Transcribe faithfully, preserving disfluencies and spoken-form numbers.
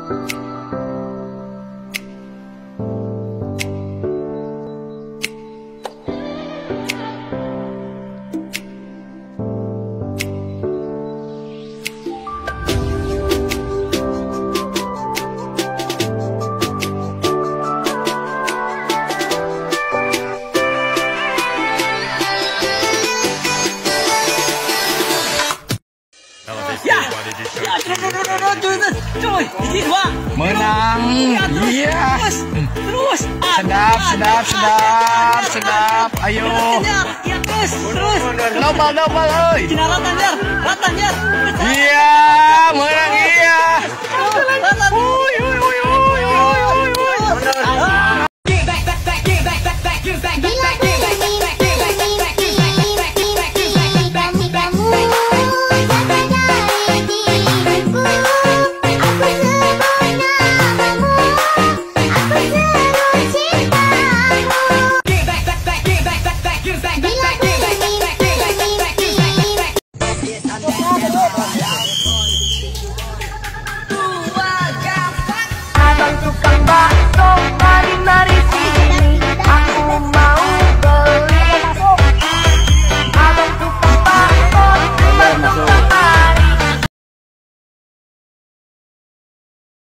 Menang. Iya. Terus. Sedap, sedap, sedap, sedap. Ayo. Ya terus, terus. Nobal, nobal, euy. Cina ratan, Jar. Ratan, Jar. Iya, menang iya.